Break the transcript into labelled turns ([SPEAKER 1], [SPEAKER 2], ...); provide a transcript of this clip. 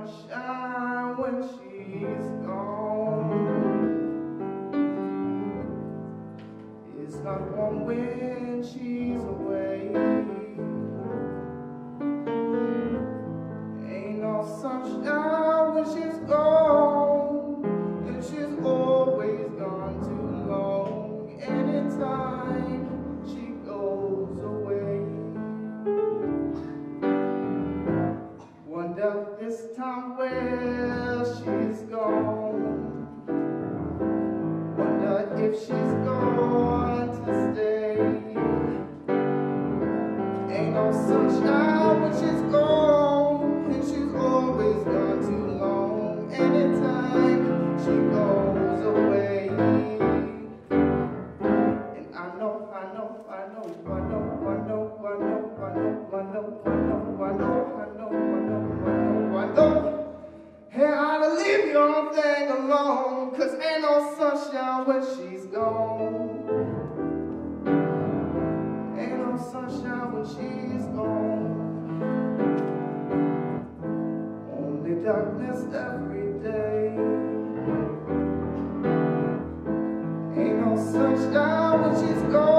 [SPEAKER 1] sunshine when she's gone. It's not warm when she's away. Ain't no sunshine when she's gone, and she's always gone too long. Anytime she goes away, wonder this time where she's gone. Wonder if she's going to stay. Ain't no sunshine when she's gone, and she's always gone too long. Anytime she goes away. And I know, hey, I'll leave your thing alone, 'cause ain't no sunshine when she's gone. Ain't no sunshine when she's gone. Only darkness every day. Ain't no sunshine when she's gone.